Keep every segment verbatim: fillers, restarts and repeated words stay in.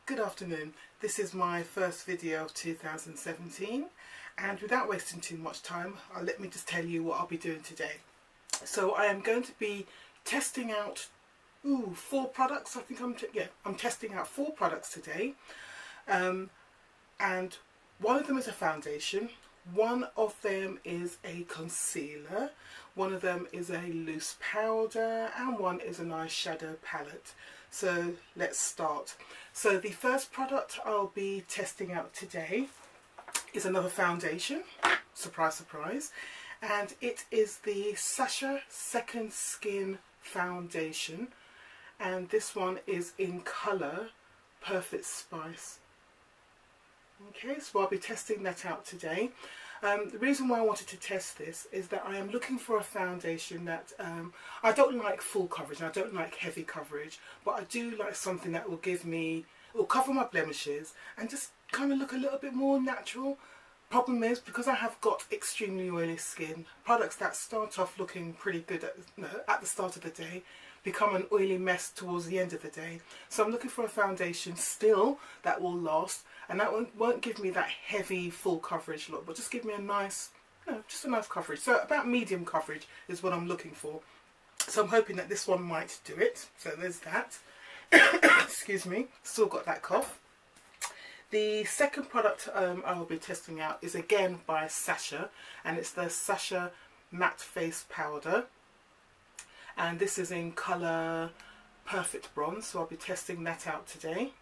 Good afternoon. This is my first video of two thousand seventeen, and without wasting too much time, uh, let me just tell you what I'll be doing today. So I am going to be testing out ooh, four products. I think I'm yeah I'm testing out four products today, um, and one of them is a foundation, one of them is a concealer, one of them is a loose powder, and one is an eyeshadow palette. So let's start. So the first product I'll be testing out today is another foundation, surprise surprise, and it is the Sacha Second Skin Foundation, and this one is in colour Perfect Spice. Okay, so I'll be testing that out today. Um, the reason why I wanted to test this is that I am looking for a foundation that um, I don't like full coverage and I don't like heavy coverage, but I do like something that will give me, will cover my blemishes and just kind of look a little bit more natural. Problem is, because I have got extremely oily skin, products that start off looking pretty good at, you know, at the start of the day become an oily mess towards the end of the day. So I'm looking for a foundation still that will last, and that won't, won't give me that heavy full coverage look, but just give me a nice, you know, just a nice coverage. So about medium coverage is what I'm looking for. So I'm hoping that this one might do it. So there's that. Excuse me, still got that cough. The second product um, I will be testing out is again by Sacha, and it's the Sacha Matte Face Powder, and this is in colour Perfect Bronze, so I'll be testing that out today.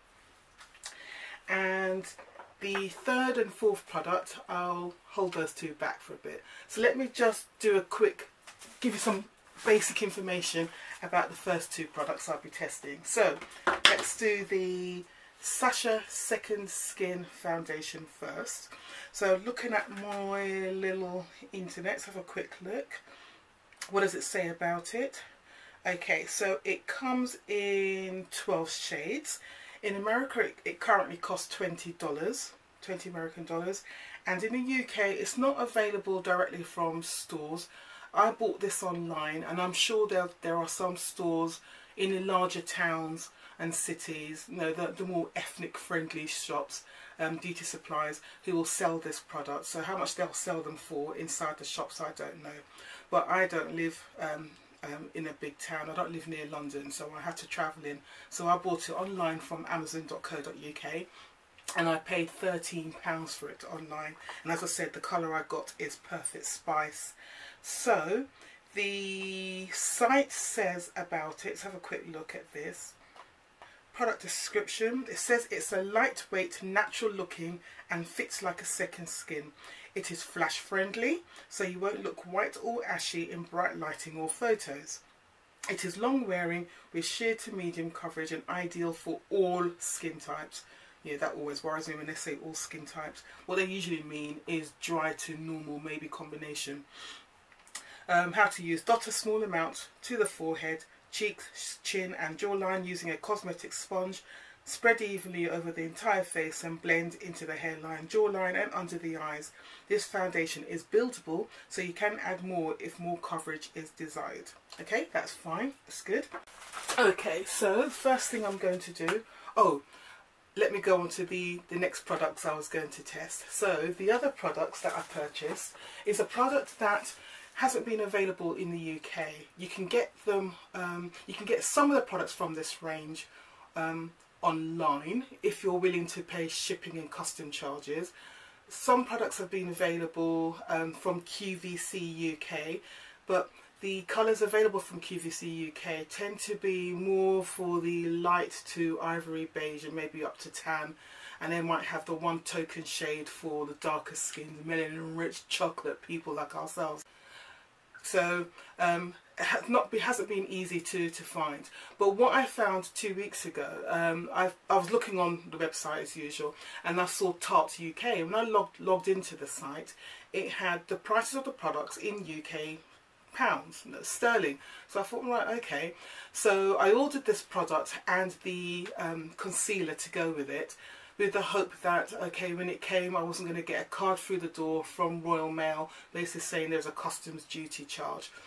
And the third and fourth product, I'll hold those two back for a bit. So let me just do a quick, give you some basic information about the first two products I'll be testing. So let's do the Sacha Second Skin Foundation first. So looking at my little internet, let's have a quick look. What does it say about it? Okay, so it comes in twelve shades. In America it, it currently costs twenty dollars, twenty American dollars, and in the U K it's not available directly from stores. I bought this online, and I'm sure there, there are some stores in the larger towns and cities, you know, the, the more ethnic friendly shops, um, duty supplies, who will sell this product. So how much they'll sell them for inside the shops, I don't know. But I don't live um, um, in a big town. I don't live near London, so I had to travel in. So I bought it online from amazon dot co dot U K, and I paid thirteen pounds for it online. And as I said, the colour I got is Perfect Spice. So the site says about it, let's have a quick look at this. Product description, it says it's a lightweight, natural looking and fits like a second skin. It is flash friendly, so you won't look white or ashy in bright lighting or photos. It is long wearing with sheer to medium coverage and ideal for all skin types. Yeah, that always worries me when they say all skin types. What they usually mean is dry to normal, maybe combination. Um, how to use: dot a small amount to the forehead, cheeks, chin and jawline using a cosmetic sponge. Spread evenly over the entire face and blend into the hairline, jawline and under the eyes. This foundation is buildable, so you can add more if more coverage is desired. Okay, that's fine, that's good. Okay, so first thing I'm going to do, oh, let me go on to the, the next products I was going to test. So the other products that I purchased is a product that hasn't been available in the U K. You can get them, um, you can get some of the products from this range um, online if you're willing to pay shipping and custom charges. Some products have been available um, from Q V C U K, but the colours available from Q V C U K tend to be more for the light to ivory beige and maybe up to tan, and they might have the one token shade for the darker skin, the melanin rich chocolate people like ourselves. So um, it has not be, hasn't been easy to, to find. But what I found two weeks ago, um, I, I was looking on the website as usual, and I saw Tarte U K. And when I logged, logged into the site, it had the prices of the products in U K pounds, no, sterling. So I thought, right, okay. So I ordered this product and the um, concealer to go with it, with the hope that, okay, when it came I wasn't going to get a card through the door from Royal Mail basically saying there's a customs duty charge.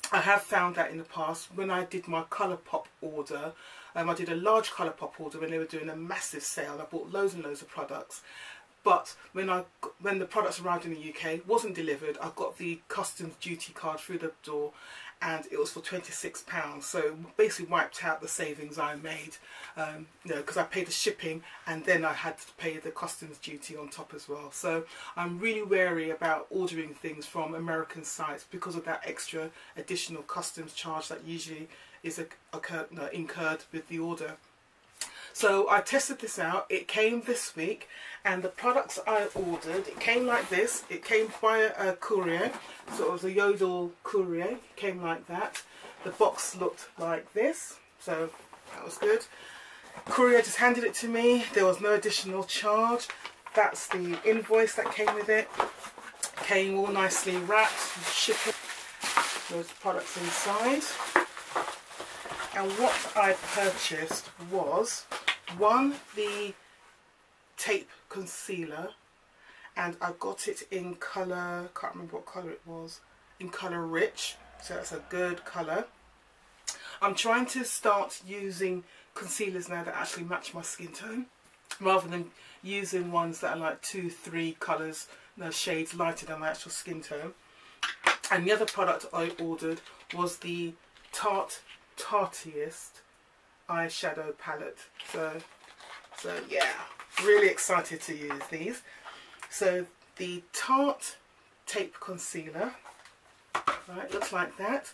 I have found that in the past when I did my ColourPop order, um, I did a large ColourPop order when they were doing a massive sale. I bought loads and loads of products. But when I when the products arrived in the U K, wasn't delivered, I got the customs duty card through the door, and it was for twenty-six pounds. So basically wiped out the savings I made, um, you know, because I paid the shipping and then I had to pay the customs duty on top as well. So I'm really wary about ordering things from American sites because of that extra additional customs charge that usually is occurred, no, incurred with the order. So I tested this out. It came this week, and the products I ordered, it came like this. It came via a courier, so it was a Yodel courier. It came like that. The box looked like this, so that was good. Courier just handed it to me. There was no additional charge. That's the invoice that came with it. Came all nicely wrapped, shipping. Those products inside. And what I purchased was, one, the tape concealer, and I got it in colour, can't remember what colour it was, in colour rich, so that's a good colour. I'm trying to start using concealers now that actually match my skin tone, rather than using ones that are like two, three colours, no, shades lighter than my actual skin tone. And the other product I ordered was the Tarte Tarteist eyeshadow palette. So, so yeah, really excited to use these. So the Tarte tape concealer, right, looks like that.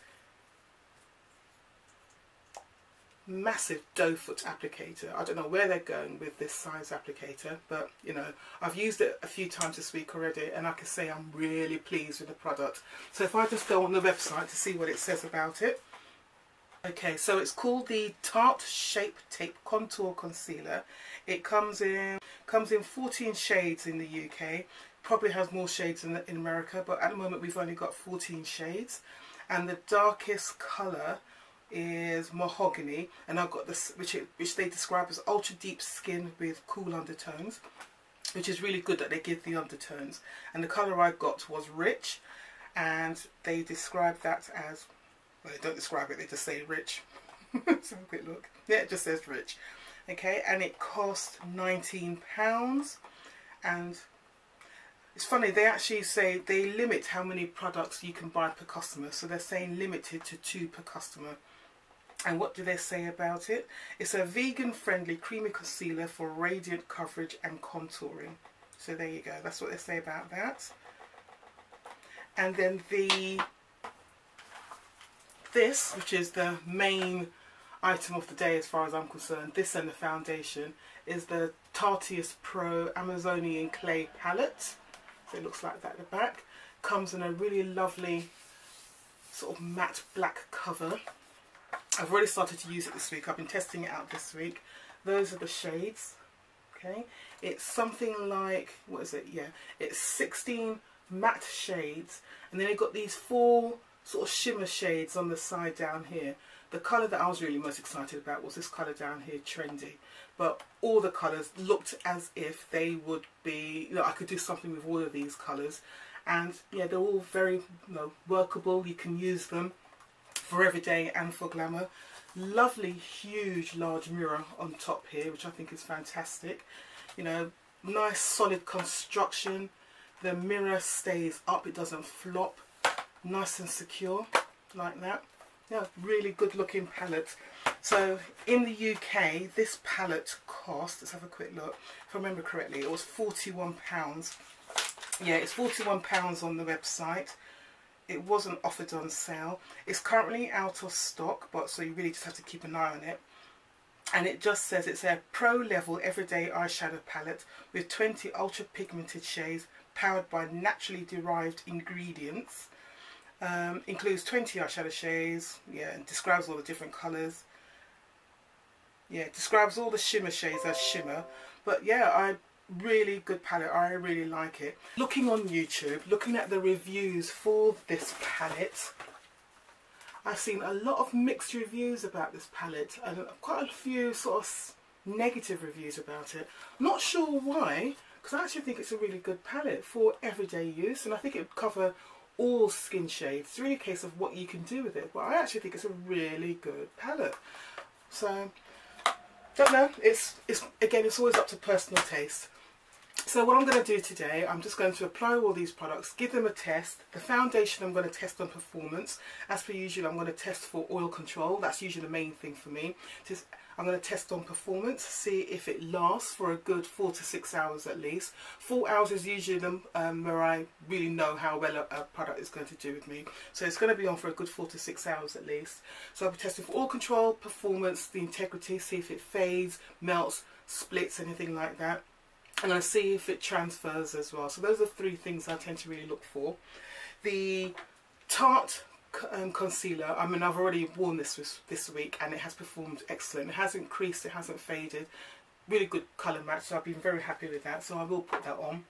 Massive doe foot applicator. I don't know where they're going with this size applicator, but you know, I've used it a few times this week already, and I can say I'm really pleased with the product. So if I just go on the website to see what it says about it. Okay, so it's called the Tarte Shape Tape Contour Concealer. It comes in comes in fourteen shades in the U K. Probably has more shades in, in America, but at the moment we've only got fourteen shades. And the darkest colour is mahogany, and I've got this, which it, which they describe as ultra deep skin with cool undertones, which is really good that they give the undertones. And the colour I got was rich, and they describe that as, well, they don't describe it, they just say rich. Let's have a quick look. Yeah, it just says rich. Okay, and it cost nineteen pounds. And it's funny, they actually say they limit how many products you can buy per customer. So they're saying limited to two per customer. And what do they say about it? It's a vegan-friendly creamy concealer for radiant coverage and contouring. So there you go, that's what they say about that. And then the this, which is the main item of the day as far as I'm concerned, this and the foundation, is the Tarteist Pro Amazonian Clay Palette. So it looks like that at the back. Comes in a really lovely sort of matte black cover. I've already started to use it this week. I've been testing it out this week. Those are the shades. Okay, it's something like, what is it? Yeah, it's sixteen matte shades, and then you've got these four sort of shimmer shades on the side down here. The colour that I was really most excited about was this colour down here, Trendy. But all the colours looked as if they would be, you know, I could do something with all of these colours. And yeah, they're all very, you know, workable. You can use them for everyday and for glamour. Lovely, huge, large mirror on top here, which I think is fantastic. You know, nice solid construction. The mirror stays up, it doesn't flop. Nice and secure, like that. Yeah, really good looking palette. So in the U K, this palette cost, let's have a quick look, if I remember correctly, it was forty-one pounds. Yeah, it's forty-one pounds on the website. It wasn't offered on sale. It's currently out of stock, but so you really just have to keep an eye on it. And it just says it's a pro level everyday eyeshadow palette with twenty ultra pigmented shades powered by naturally derived ingredients. Um, includes twenty eyeshadow shades. Yeah, and describes all the different colours. Yeah, it describes all the shimmer shades as shimmer. But yeah, I really good palette. I really like it. Looking on YouTube, looking at the reviews for this palette, I've seen a lot of mixed reviews about this palette, and quite a few sort of negative reviews about it. Not sure why, because I actually think it's a really good palette for everyday use, and I think it would cover all skin shades. It's really a case of what you can do with it, but I actually think it's a really good palette. So don't know, it's it's again, it's always up to personal taste. So what I'm going to do today, I'm just going to apply all these products, give them a test. The foundation I'm going to test on performance. As per usual, I'm going to test for oil control. That's usually the main thing for me. Just, I'm going to test on performance, see if it lasts for a good four to six hours at least. Four hours is usually the, um, where I really know how well a, a product is going to do with me. So it's going to be on for a good four to six hours at least. So I'll be testing for oil control, performance, the integrity, see if it fades, melts, splits, anything like that. I'm going to see if it transfers as well. So those are three things I tend to really look for. The Tarte um, concealer, I mean, I've already worn this this, this week and it has performed excellent. It hasn't creased, it hasn't faded. Really good colour match, so I've been very happy with that. So I will put that on.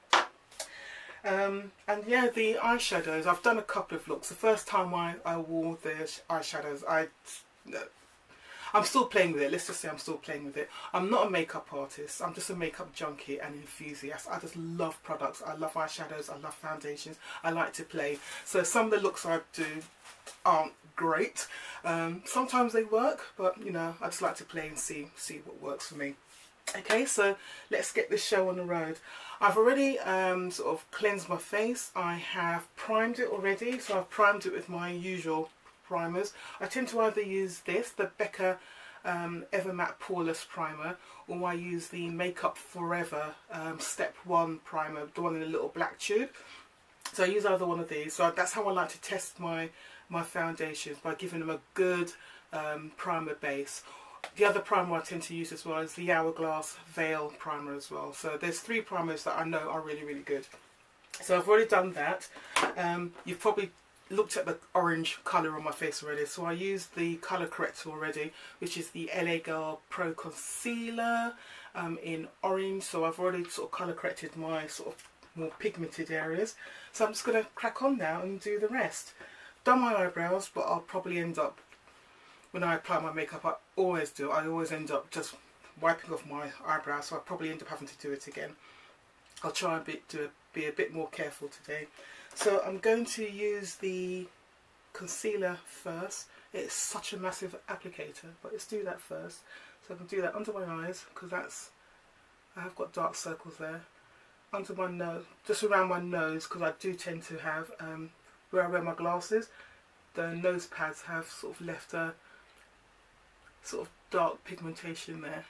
Um, and yeah, the eyeshadows, I've done a couple of looks. The first time I, I wore the eyeshadows, I... Uh, I'm still playing with it. Let's just say I'm still playing with it. I'm not a makeup artist. I'm just a makeup junkie and enthusiast. I just love products. I love eyeshadows. I love foundations. I like to play. So some of the looks I do aren't great. Um, sometimes they work, but you know, I just like to play and see see what works for me. Okay, so let's get this show on the road. I've already um, sort of cleansed my face. I have primed it already. So I've primed it with my usual primers. I tend to either use this, the Becca um, Ever Matte Poreless primer, or I use the Makeup Forever um, Step one primer, the one in a little black tube. So I use either one of these. So that's how I like to test my my foundations, by giving them a good um, primer base. The other primer I tend to use as well is the Hourglass Veil primer as well. So there's three primers that I know are really really good. So I've already done that. Um, you've probably looked at the orange colour on my face already, so I used the colour corrector already, which is the L A Girl Pro Concealer um, in orange. So I've already sort of colour corrected my sort of more pigmented areas. So I'm just going to crack on now and do the rest. Done my eyebrows, but I'll probably end up, when I apply my makeup, I always do, I always end up just wiping off my eyebrows, so I'll probably end up having to do it again. I'll try and be, do a, be a bit more careful today. So I'm going to use the concealer first. It's such a massive applicator, but let's do that first. So I can do that under my eyes, because that's, I have got dark circles there. Under my nose, just around my nose, because I do tend to have, um, where I wear my glasses, the nose pads have sort of left a sort of dark pigmentation there.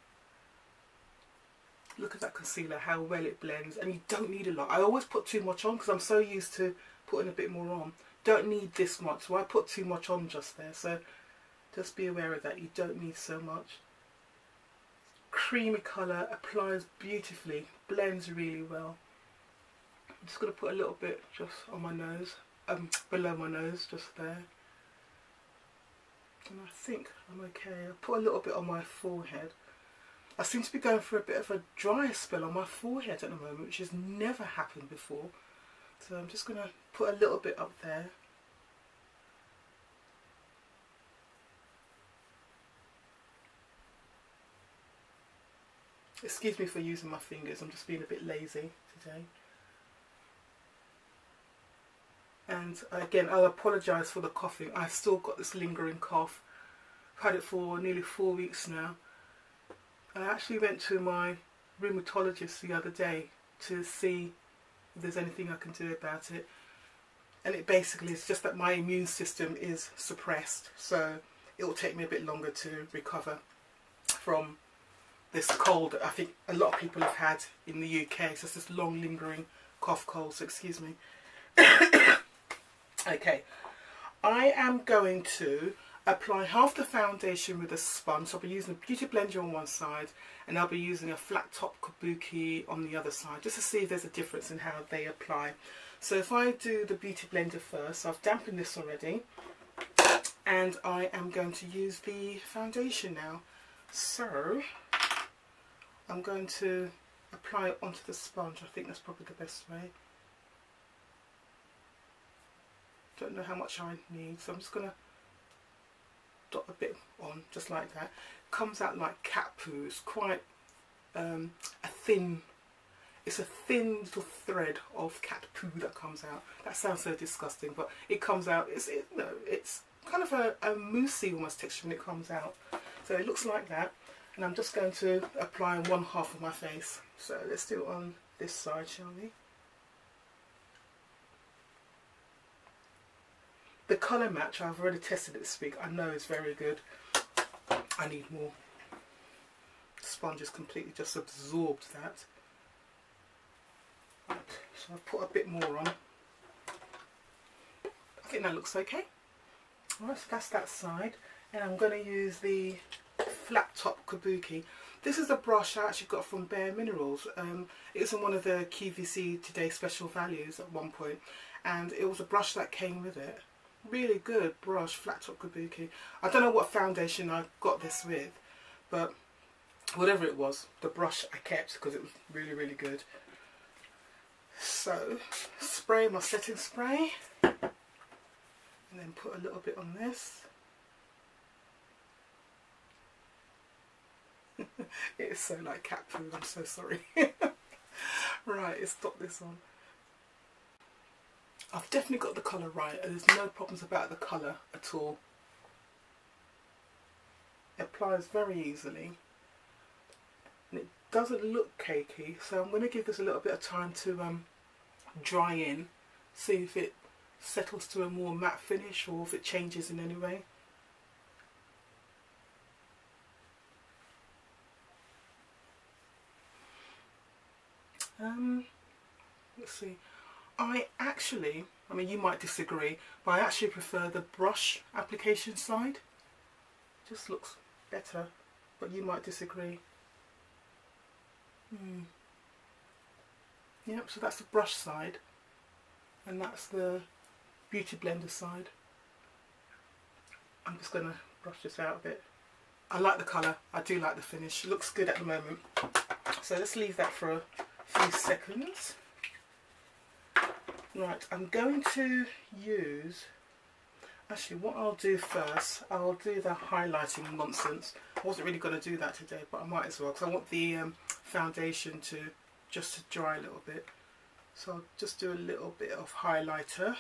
Look at that concealer, how well it blends, and you don't need a lot. I always put too much on because I'm so used to putting a bit more on. Don't need this much, so I put too much on just there. So just be aware of that, you don't need so much. Creamy colour, applies beautifully, blends really well. I'm just going to put a little bit just on my nose, um, below my nose, just there. And I think I'm okay. I'll put a little bit on my forehead. I seem to be going for a bit of a dry spell on my forehead at the moment, which has never happened before. So I'm just going to put a little bit up there. Excuse me for using my fingers, I'm just being a bit lazy today. And again, I'll apologise for the coughing. I've still got this lingering cough. I've had it for nearly four weeks now. I actually went to my rheumatologist the other day to see if there's anything I can do about it. And it basically is just that my immune system is suppressed. So it will take me a bit longer to recover from this cold that I think a lot of people have had in the U K. So it's this long lingering cough cold, so excuse me. Okay, I am going to apply half the foundation with a sponge. So I'll be using a beauty blender on one side and I'll be using a flat top kabuki on the other side, just to see if there's a difference in how they apply. So if I do the beauty blender first, I've dampened this already, and I am going to use the foundation now. So I'm going to apply it onto the sponge. I think that's probably the best way. Don't know how much I need, so I'm just going to dot a bit on, just like that. Comes out like cat poo. It's quite um, a thin it's a thin little thread of cat poo that comes out. That sounds so disgusting, but it comes out, it's, it, no, it's kind of a, a moussey almost texture when it comes out. So it looks like that, and I'm just going to apply on one half of my face. So let's do it on this side, shall we? The colour match, I've already tested it this week, I know it's very good. I need more. The sponge has completely just absorbed that. Right, so I've put a bit more on. I think that looks okay. Alright, so that's that side. And I'm going to use the flat top kabuki. This is a brush I actually got from Bare Minerals. Um, it was in one of the Q V C Today Special Values at one point. And it was a brush that came with it. Really good brush, flat top kabuki. I don't know what foundation I got this with, but whatever it was, the brush I kept because it was really, really good. So, spray my setting spray, and then put a little bit on this. It is so like cat poo, I'm so sorry. Right, let's stop this on. I've definitely got the colour right, and there's no problems about the colour at all. It applies very easily, and it doesn't look cakey, so I'm going to give this a little bit of time to um, dry in, see if it settles to a more matte finish or if it changes in any way. Um, let's see. I actually, I mean you might disagree, but I actually prefer the brush application side. Just looks better, but you might disagree. Hmm. Yep, so that's the brush side, and that's the Beauty Blender side. I'm just going to brush this out a bit. I like the colour, I do like the finish, it looks good at the moment. So let's leave that for a few seconds. Right, I'm going to use, actually what I'll do first, I'll do the highlighting nonsense. I wasn't really going to do that today, but I might as well, because I want the um, foundation to just to dry a little bit. So I'll just do a little bit of highlighter.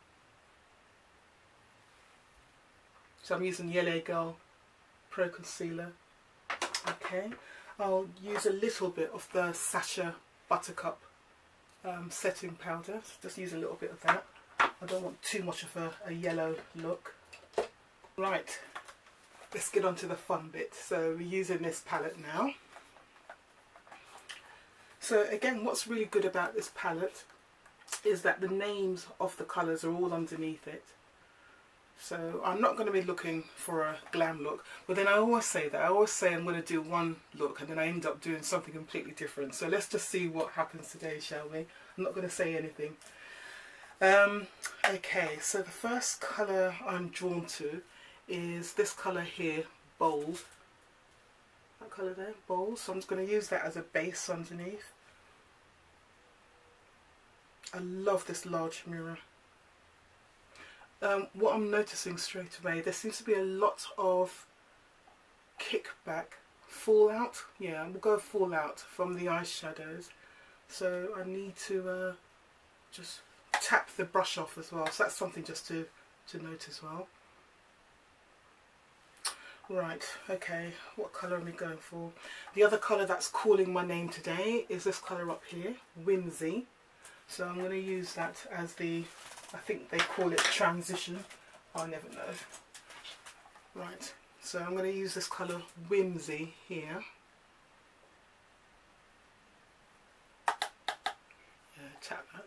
So I'm using Yellow Girl Pro Concealer. Okay, I'll use a little bit of the Sacha Buttercup um, setting powder. So just use a little bit of that. I don't want too much of a, a yellow look. Right, let's get on to the fun bit. So we're using this palette now. So again, what's really good about this palette is that the names of the colours are all underneath it. So I'm not going to be looking for a glam look, but then I always say that. I always say I'm going to do one look and then I end up doing something completely different. So let's just see what happens today, shall we? I'm not going to say anything. Um, okay, so the first colour I'm drawn to is this colour here, Bold. That colour there, Bold. So I'm just going to use that as a base underneath. I love this large mirror. Um, what I'm noticing straight away, there seems to be a lot of kickback, fallout. Yeah, we'll go fallout from the eyeshadows. So I need to uh, just tap the brush off as well. So that's something just to, to note as well. Right, okay, what colour are we going for? The other colour that's calling my name today is this colour up here, Whimsy. So I'm going to use that as the, I think they call it transition. I never know. Right, so I'm going to use this colour Whimsy here. Yeah, tap that.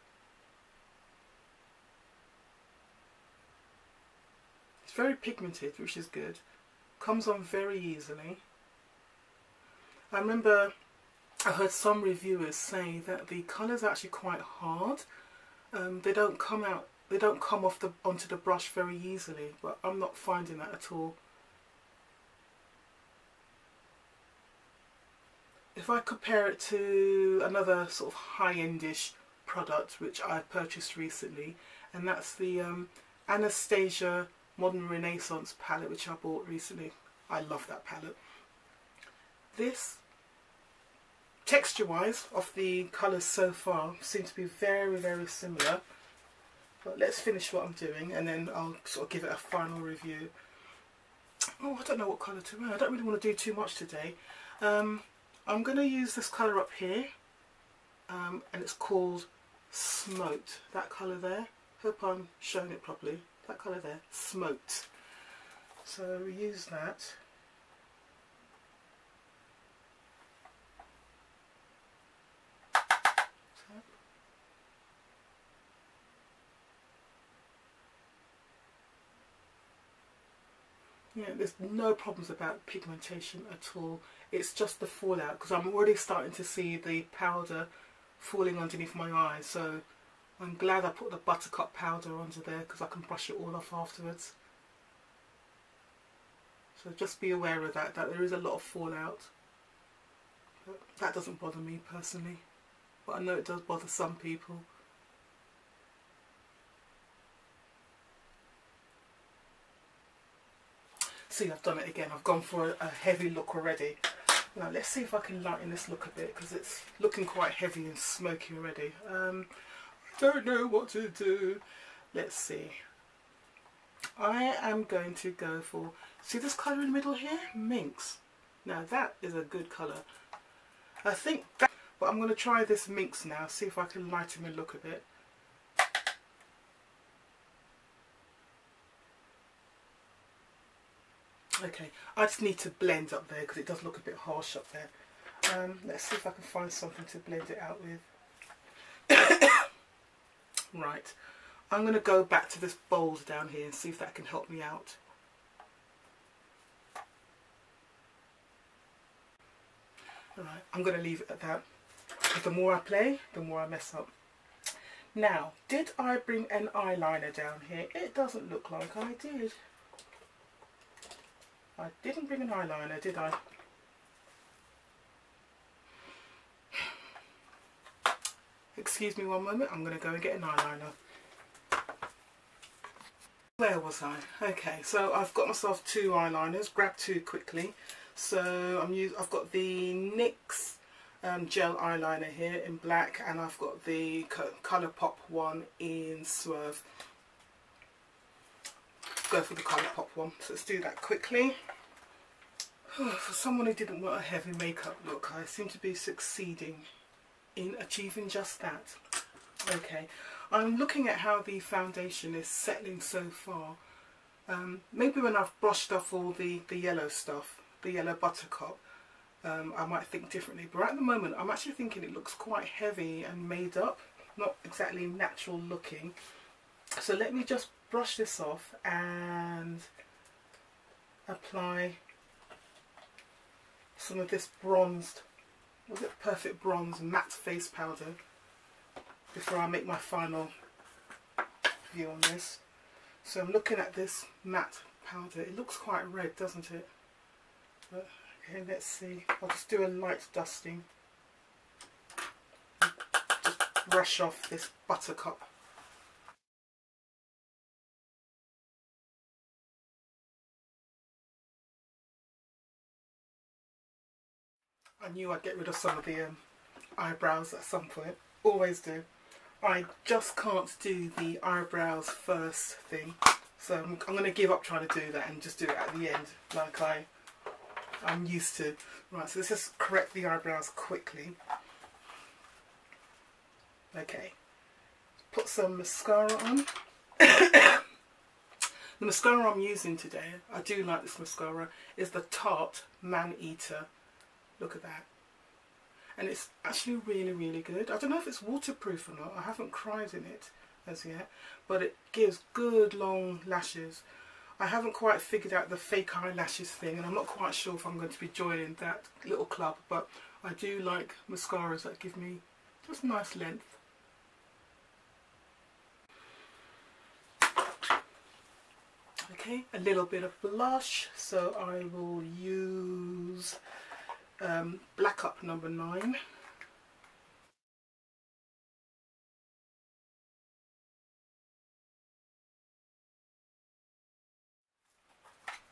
It's very pigmented, which is good. Comes on very easily. I remember I heard some reviewers say that the colours are actually quite hard. Um, they don't come out, they don't come off the onto the brush very easily, but I'm not finding that at all. If I compare it to another sort of high-endish product which I purchased recently, and that's the um, Anastasia Modern Renaissance palette which I bought recently. I love that palette. This texture wise of the colours so far seem to be very very similar, but let's finish what I'm doing and then I'll sort of give it a final review. Oh, I don't know what colour to wear. I don't really want to do too much today. um, I'm going to use this colour up here, um, and it's called Smoked, that colour there. Hope I'm showing it properly. That colour there, Smoked. So we use that. Yeah, there's no problems about pigmentation at all. It's just the fallout, because I'm already starting to see the powder falling underneath my eyes. So I'm glad I put the Buttercup powder under there, because I can brush it all off afterwards. So just be aware of that, that there is a lot of fallout. But that doesn't bother me personally, but I know it does bother some people. See, I've done it again. I've gone for a, a heavy look already. Now let's see if I can lighten this look a bit, because it's looking quite heavy and smoky already. Um, I don't know what to do. Let's see. I am going to go for, see this colour in the middle here? Minx. Now that is a good colour. I think that, but I'm going to try this Minx now, see if I can lighten my look a bit. Okay, I just need to blend up there because it does look a bit harsh up there. Um, let's see if I can find something to blend it out with. Right, I'm going to go back to this bold down here and see if that can help me out. Alright, I'm going to leave it at that. The more I play, the more I mess up. Now, did I bring an eyeliner down here? It doesn't look like I did. I didn't bring an eyeliner, did I? Excuse me one moment, I'm going to go and get an eyeliner. Where was I? Okay, so I've got myself two eyeliners, grab two quickly. So I'm use, I've got the NYX um, gel eyeliner here in black, and I've got the ColourPop one in Swerve. Go for the ColourPop one. So let's do that quickly. For someone who didn't want a heavy makeup look, I seem to be succeeding in achieving just that. Okay, I'm looking at how the foundation is settling so far. Um, maybe when I've brushed off all the, the yellow stuff, the yellow Buttercup, um, I might think differently. But at the moment, I'm actually thinking it looks quite heavy and made up, not exactly natural looking. So let me just brush this off and apply some of this bronzed, was it Perfect Bronze matte face powder before I make my final view on this. So I'm looking at this matte powder. It looks quite red, doesn't it? But, okay, let's see. I'll just do a light dusting. Just brush off this Buttercup. I knew I'd get rid of some of the um, eyebrows at some point. Always do. I just can't do the eyebrows first thing. So I'm, I'm going to give up trying to do that and just do it at the end like I, I'm used to. Right, so let's just correct the eyebrows quickly. Okay. Put some mascara on. The mascara I'm using today, I do like this mascara, is the Tarte Maneater. Look at that. And it's actually really, really good. I don't know if it's waterproof or not. I haven't cried in it as yet. But it gives good long lashes. I haven't quite figured out the fake eyelashes thing. And I'm not quite sure if I'm going to be joining that little club. But I do like mascaras that give me just nice length. Okay, a little bit of blush. So I will use Um, Blackup number nine.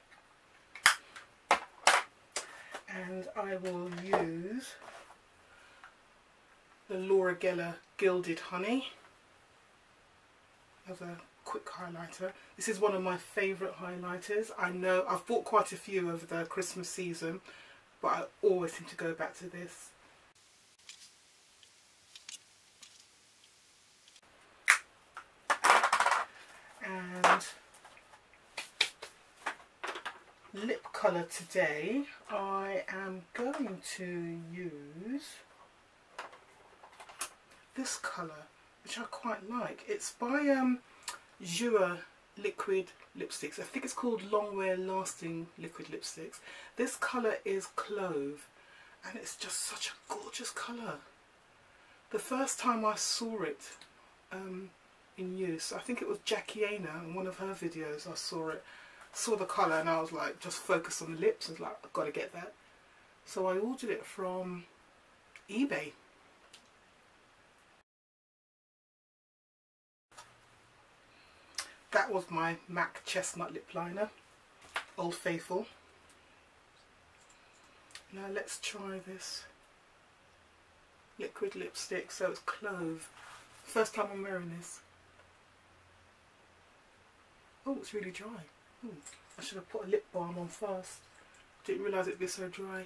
And I will use the Laura Geller Gilded Honey as a quick highlighter. This is one of my favourite highlighters. I know I've bought quite a few over the Christmas season, but I always seem to go back to this. And lip colour today, I am going to use this colour, which I quite like. It's by um, Joua liquid lipsticks. I think it's called Long Wear Lasting liquid lipsticks. This colour is Clove, and it's just such a gorgeous colour. The first time I saw it um, in use, I think it was Geliner in one of her videos. I saw it, saw the colour, and I was like, just focused on the lips. I was like, I've got to get that. So I ordered it from eBay. That was my MAC Chestnut Lip Liner, Old Faithful. Now let's try this liquid lipstick. So it's Clove. First time I'm wearing this. Oh, it's really dry. Ooh, I should have put a lip balm on first. Didn't realise it'd be so dry.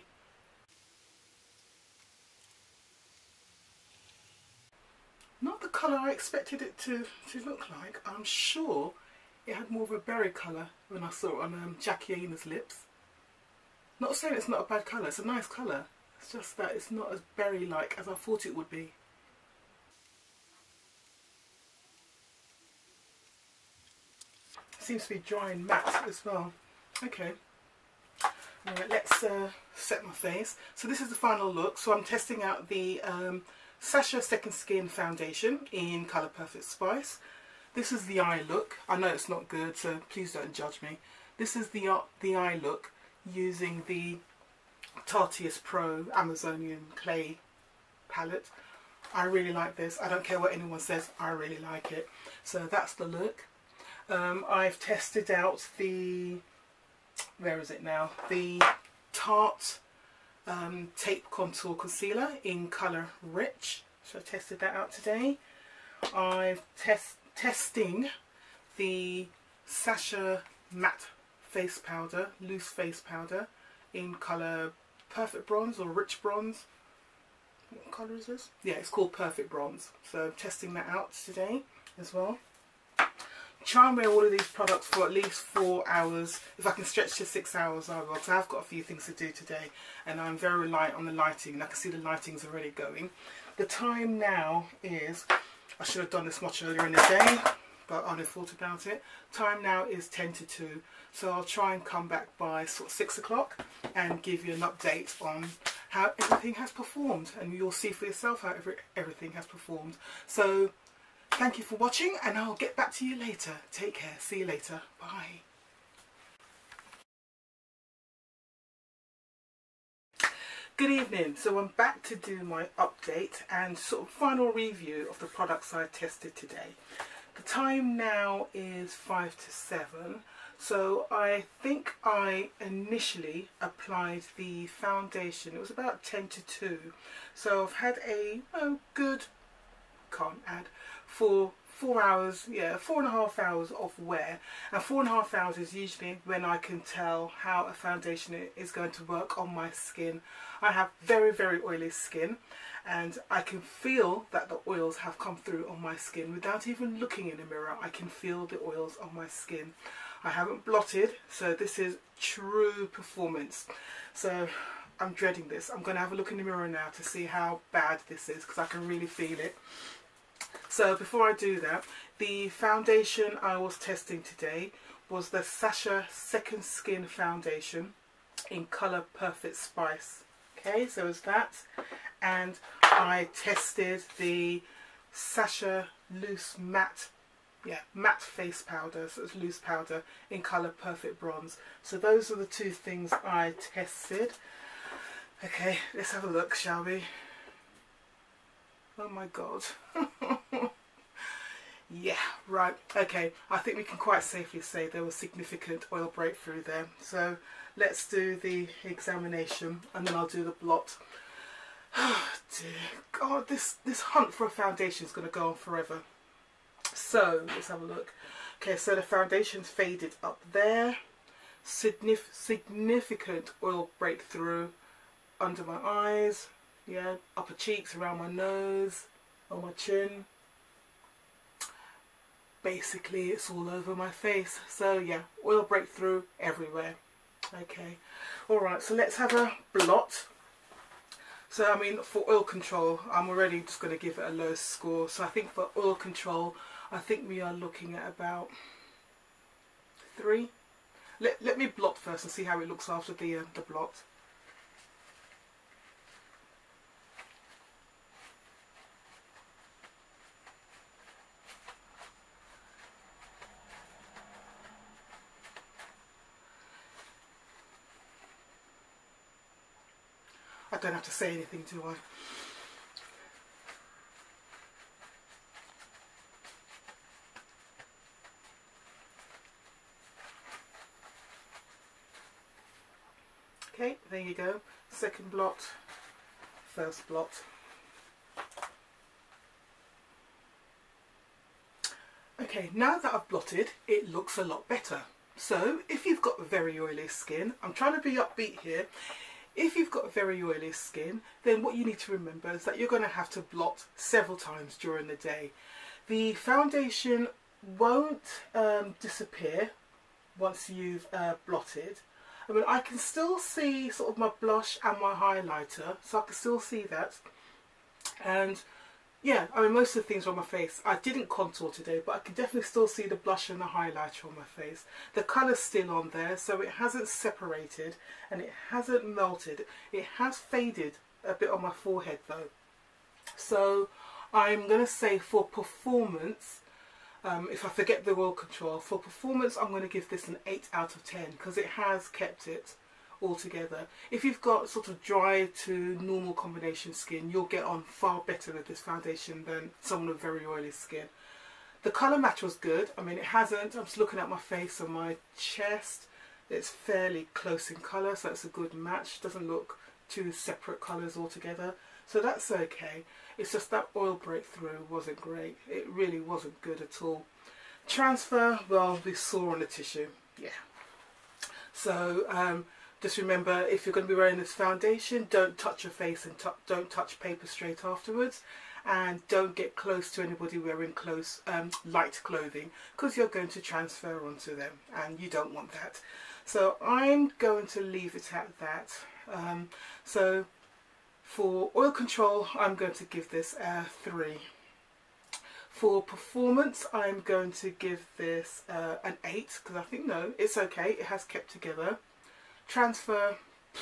Not the colour I expected it to, to look like. I'm sure it had more of a berry colour when I saw it on um, Gelainer's lips. Not saying it's not a bad colour, it's a nice colour. It's just that it's not as berry-like as I thought it would be. It seems to be dry and matte as well. Okay. Alright, let's uh, set my face. So this is the final look. So I'm testing out the um, Sacha Second Skin Foundation in Colour Perfect Spice. This is the eye look. I know it's not good, so please don't judge me. This is the, uh, the eye look using the Tarteist Pro Amazonian Clay Palette. I really like this. I don't care what anyone says, I really like it. So that's the look. Um, I've tested out the, where is it now? The Tarte Um, Tape Contour Concealer in colour Rich. So I tested that out today. I've test testing the Sacha Matte Face Powder, Loose Face Powder in colour Perfect Bronze or Rich Bronze. What colour is this? Yeah, it's called Perfect Bronze. So I'm testing that out today as well. Try and wear all of these products for at least four hours. If I can stretch to six hours, I will. Because I've got a few things to do today, and I'm very reliant on the lighting. And I can see the lighting's already going. The time now is, I should have done this much earlier in the day, but I only thought about it. Time now is ten to two, so I'll try and come back by sort of six o'clock and give you an update on how everything has performed, and you'll see for yourself how every, everything has performed. So thank you for watching, and I'll get back to you later. Take care. See you later. Bye. Good evening. So I'm back to do my update and sort of final review of the products I tested today. The time now is five to seven. So I think I initially applied the foundation. It was about ten to two. So I've had a oh, good, can't add, for four hours, yeah, four and a half hours of wear. And four and a half hours is usually when I can tell how a foundation is going to work on my skin. I have very, very oily skin, and I can feel that the oils have come through on my skin without even looking in the mirror. I can feel the oils on my skin. I haven't blotted, so this is true performance. So I'm dreading this. I'm going to have a look in the mirror now to see how bad this is, because I can really feel it. So before I do that, the foundation I was testing today was the Sacha Second Skin Foundation in colour Perfect Spice. Okay, so it's that. And I tested the Sacha Loose Matte, yeah, matte face powder, so it's loose powder in colour Perfect Bronze. So those are the two things I tested. Okay, let's have a look, shall we? Oh my god. Yeah, right, okay, I think we can quite safely say there was significant oil breakthrough there. So let's do the examination and then I'll do the blot. Oh dear God, this, this hunt for a foundation is going to go on forever. So, let's have a look. Okay, so the foundation's faded up there. Signif significant oil breakthrough under my eyes. Yeah, upper cheeks, around my nose, on my chin. Basically, it's all over my face. So, yeah, oil breakthrough everywhere. Okay, alright, so let's have a blot. So, I mean, for oil control, I'm already just going to give it a low score. So, I think for oil control, I think we are looking at about three. Let, let me blot first and see how it looks after the, uh, the blot. I don't have to say anything, do I? Okay, there you go. Second blot, first blot. Okay, now that I've blotted, it looks a lot better. So, if you've got very oily skin, I'm trying to be upbeat here. If you've got very oily skin, then what you need to remember is that you're going to have to blot several times during the day. The foundation won't um, disappear once you've uh, blotted. I mean, I can still see sort of my blush and my highlighter, so I can still see that. And yeah, I mean, most of the things are on my face. I didn't contour today, but I can definitely still see the blush and the highlighter on my face. The colour's still on there, so it hasn't separated and it hasn't melted. It has faded a bit on my forehead though. So I'm going to say for performance, Um, if I forget the oil control, for performance I'm going to give this an eight out of ten because it has kept it all together. If you've got sort of dry to normal combination skin, you'll get on far better with this foundation than someone with very oily skin. The colour match was good. I mean, it hasn't, I'm just looking at my face and my chest, it's fairly close in colour, so it's a good match. Doesn't look two separate colours altogether, so that's okay. It's just that oil breakthrough wasn't great. It really wasn't good at all. Transfer, well, we saw on the tissue, yeah. So um, just remember, if you're going to be wearing this foundation, don't touch your face and don't touch paper straight afterwards. And don't get close to anybody wearing close, um, light clothing, because you're going to transfer onto them and you don't want that. So I'm going to leave it at that. Um, so for oil control, I'm going to give this a three. For performance, I'm going to give this uh, an eight, because I think, no, it's okay. It has kept together. Transfer,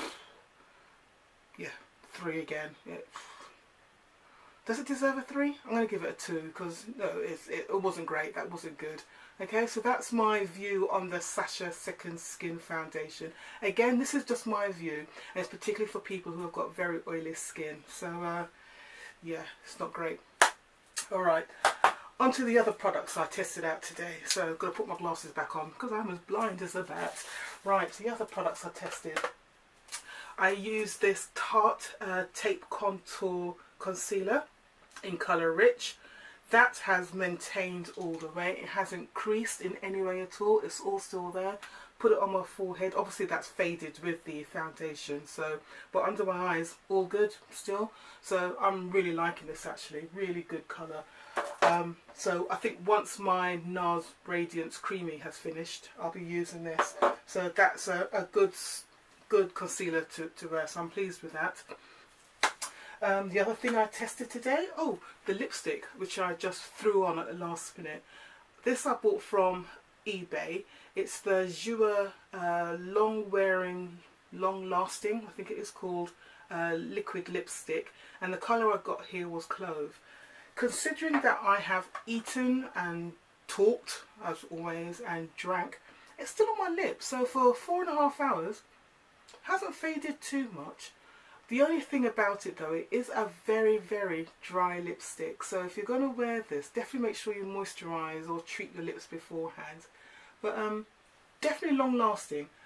yeah, three again. Yeah. Does it deserve a three? I'm going to give it a two, because, no, it's, it, it wasn't great. That wasn't good. Okay, so that's my view on the Sacha Second Skin Foundation. Again, this is just my view, and it's particularly for people who have got very oily skin. So, uh, yeah, it's not great. Alright, on to the other products I tested out today. So, I've got to put my glasses back on, because I'm as blind as a bat. Right, the other products I tested. I used this Tarte uh, Tape Contour Concealer in colour Rich. That has maintained all the way. It hasn't creased in any way at all. It's all still there. Put it on my forehead. Obviously that's faded with the foundation. So, but under my eyes, all good still. So I'm really liking this actually. Really good colour. Um, so I think once my NARS Radiance Creamy has finished, I'll be using this. So that's a, a good, good concealer to, to wear. So I'm pleased with that. Um, the other thing I tested today, oh, the lipstick, which I just threw on at the last minute. This I bought from eBay. It's the Jouer uh, Long Wearing, Long Lasting, I think it is called, uh, liquid lipstick. And the colour I got here was Clove. Considering that I have eaten and talked, as always, and drank, it's still on my lips. So for four and a half hours, hasn't faded too much. The only thing about it though, it is a very, very dry lipstick. So if you're going to wear this, definitely make sure you moisturise or treat your lips beforehand. But um, definitely long lasting.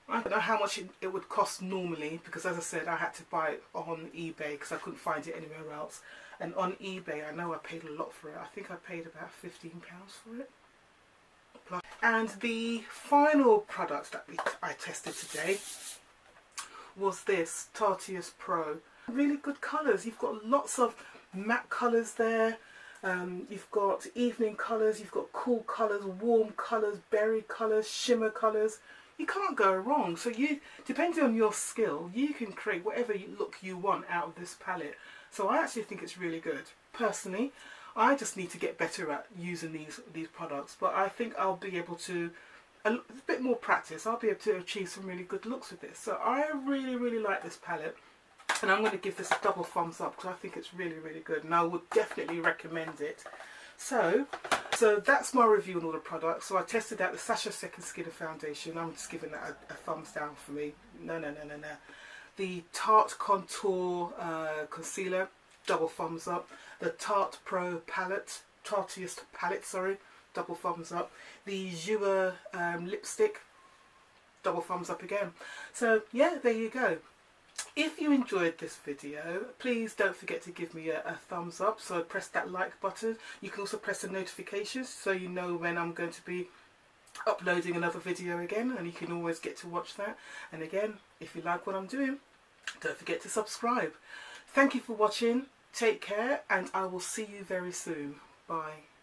I don't know how much it, it would cost normally, because as I said, I had to buy it on eBay because I couldn't find it anywhere else. And on eBay, I know I paid a lot for it. I think I paid about fifteen pounds for it. Plus. And the final product that we, I tested today was this Tarteist Pro. Really good colours. You've got lots of matte colours there. Um, you've got evening colours, you've got cool colours, warm colours, berry colours, shimmer colours. You can't go wrong. So you, depending on your skill, you can create whatever look you want out of this palette. So I actually think it's really good. Personally, I just need to get better at using these these products, but I think I'll be able to, a, a bit more practice, I'll be able to achieve some really good looks with this. So I really, really like this palette. And I'm going to give this a double thumbs up because I think it's really, really good. And I would definitely recommend it. So, so that's my review on all the products. So I tested out the Sacha Second Skin Foundation. I'm just giving that a, a thumbs down for me. No, no, no, no, no. The Tarte Contour uh, Concealer, double thumbs up. The Tarte Pro Palette, Tarteist Palette, sorry, double thumbs up. The Jua um, Lipstick, double thumbs up again. So, yeah, there you go. If you enjoyed this video, please don't forget to give me a, a thumbs up. So press that like button. You can also press the notifications so you know when I'm going to be uploading another video again, and you can always get to watch that. And again, if you like what I'm doing, don't forget to subscribe. Thank you for watching. Take care, and I will see you very soon. Bye.